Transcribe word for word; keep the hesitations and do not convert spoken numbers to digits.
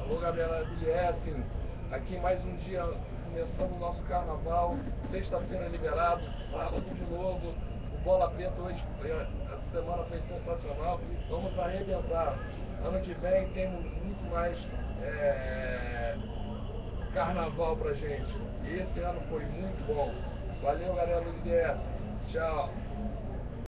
Alô, galera do D S, aqui mais um dia começando o nosso carnaval, sexta-feira liberado, sábado de novo, o Bola Preta hoje, essa semana foi sensacional, vamos arrebentar. Ano que vem temos muito mais é, carnaval pra gente, e esse ano foi muito bom. Valeu, galera do D S, tchau.